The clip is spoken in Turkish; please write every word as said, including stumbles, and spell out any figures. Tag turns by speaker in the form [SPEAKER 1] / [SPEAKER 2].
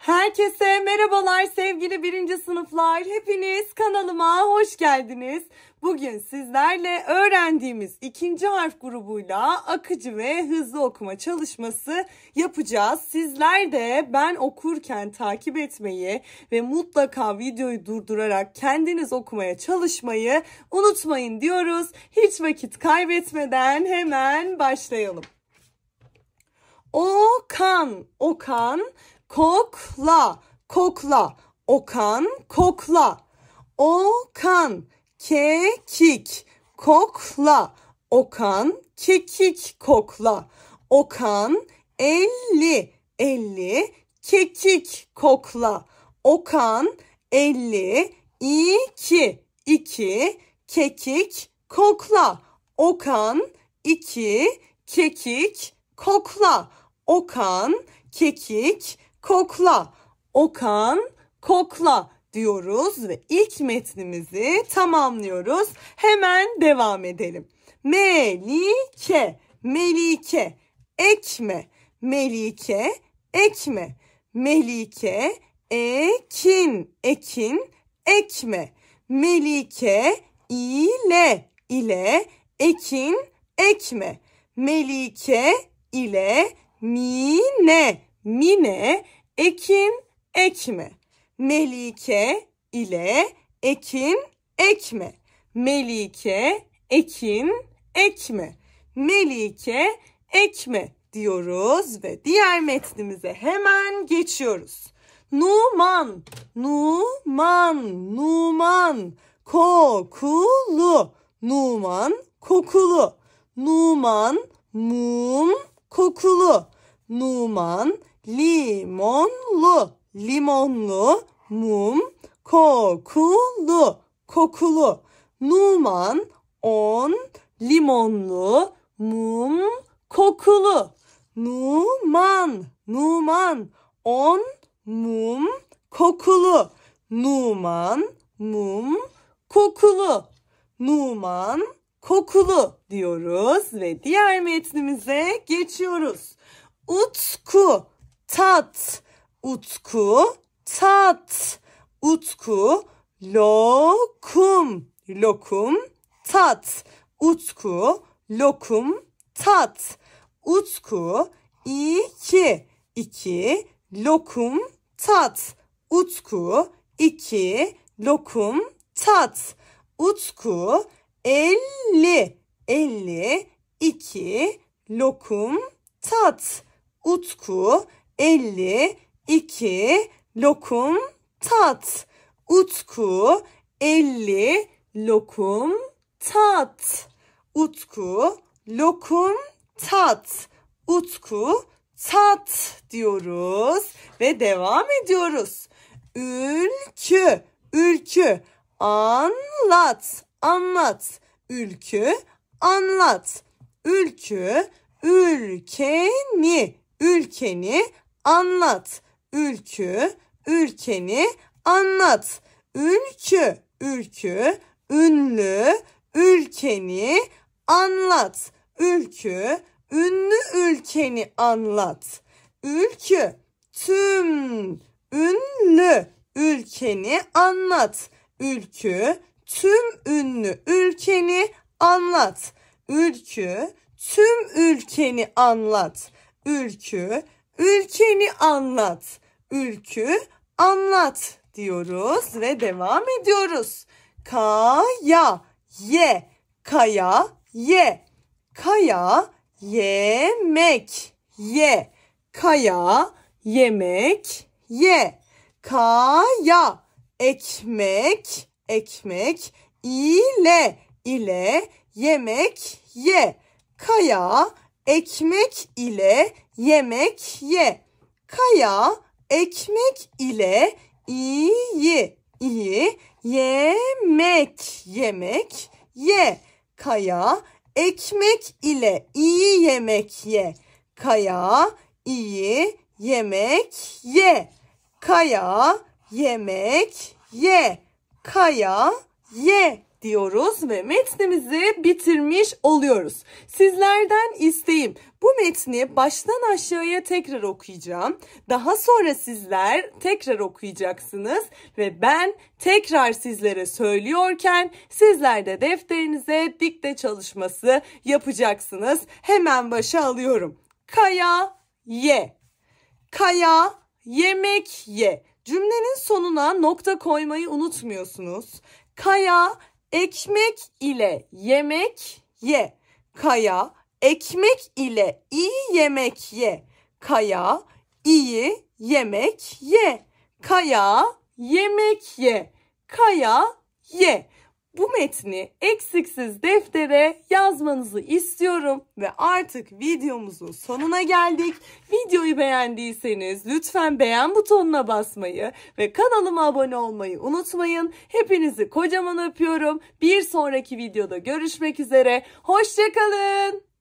[SPEAKER 1] Herkese merhabalar sevgili birinci sınıflar. Hepiniz kanalıma hoş geldiniz. Bugün sizlerle öğrendiğimiz ikinci harf grubuyla akıcı ve hızlı okuma çalışması yapacağız. Sizler de ben okurken takip etmeyi ve mutlaka videoyu durdurarak kendiniz okumaya çalışmayı unutmayın diyoruz. Hiç vakit kaybetmeden hemen başlayalım. Okan, okan. Kokla, kokla, okan, kokla. Okan, kekik, kokla, okan, kekik, kokla. Okan, elli, elli, kekik, kokla. Okan, elli, iki, iki, kekik, kokla. Okan, iki, kekik, kokla. Okan, kekik, kokla. Okan, kokla diyoruz ve ilk metnimizi tamamlıyoruz. Hemen devam edelim. Melike, Melike, ekme, Melike, ekme. Melike, ekin, ekin, ekme. Melike, ile, ile, ekin, ekme. Melike, ile, mine, mine, ekin, ekme. Melike ile ekin, ekme. Melike, ekin, ekme. Melike, ekme diyoruz ve diğer metnimize hemen geçiyoruz. Numan, Numan, Numan, kokulu, Numan, kokulu. Numan, mum, kokulu. Numan, limonlu, limonlu, mum, kokulu, kokulu. Numan, on, limonlu, mum, kokulu. Numan, Numan, on, mum, kokulu. Numan, mum, kokulu. Numan, kokulu diyoruz ve diğer metnimize geçiyoruz. Utku, tat, utku, tat, utku, lokum, lokum, tat, utku, lokum, tat, utku, iki, iki, lokum, tat, utku, iki, lokum, tat, utku, elli, elli, iki, lokum, tat, utku, elli, iki, lokum, tat. Utku, elli, lokum, tat. Utku, lokum, tat. Utku, tat diyoruz ve devam ediyoruz. Ülkü, ülkü, anlat, anlat. Ülkü, anlat. Ülkü, ülkeni, ülkeni anlat. Ülkü, ülkeni anlat. Ülkü, ülkü, ünlü, ülkeni anlat. Ülkü, ünlü ülkeni anlat. Ülkü, tüm, ünlü ülkeni anlat. Ülkü, tüm ünlü ülkeni anlat. Ülkü, tüm ülkeni anlat. Ülkü, ülkeni anlat. Ülkü, anlat diyoruz ve devam ediyoruz. Kaya, ye, kaya, ye. Kaya, yemek, ye. Kaya, yemek, ye. Kaya, ekmek, ekmek, ile, ile, yemek, ye. Kaya, ekmek ile yemek ye. Kaya, ekmek ile iyi, iyi, yemek, yemek ye. Kaya, ekmek ile iyi yemek ye. Kaya, iyi yemek ye. Kaya, yemek ye. Kaya, ye diyoruz ve metnimizi bitirmiş oluyoruz. Sizlerden isteğim, bu metni baştan aşağıya tekrar okuyacağım. Daha sonra sizler tekrar okuyacaksınız ve ben tekrar sizlere söylüyorken sizler de defterinize dikte çalışması yapacaksınız. Hemen başa alıyorum. Kaya ye. Kaya yemek ye. Cümlenin sonuna nokta koymayı unutmuyorsunuz. Kaya ekmek ile yemek ye. Kaya ekmek ile iyi yemek ye. Kaya iyi yemek ye. Kaya yemek ye. Kaya ye. Bu metni eksiksiz deftere yazmanızı istiyorum ve artık videomuzun sonuna geldik. Videoyu beğendiyseniz lütfen beğen butonuna basmayı ve kanalıma abone olmayı unutmayın. Hepinizi kocaman öpüyorum. Bir sonraki videoda görüşmek üzere. Hoşça kalın.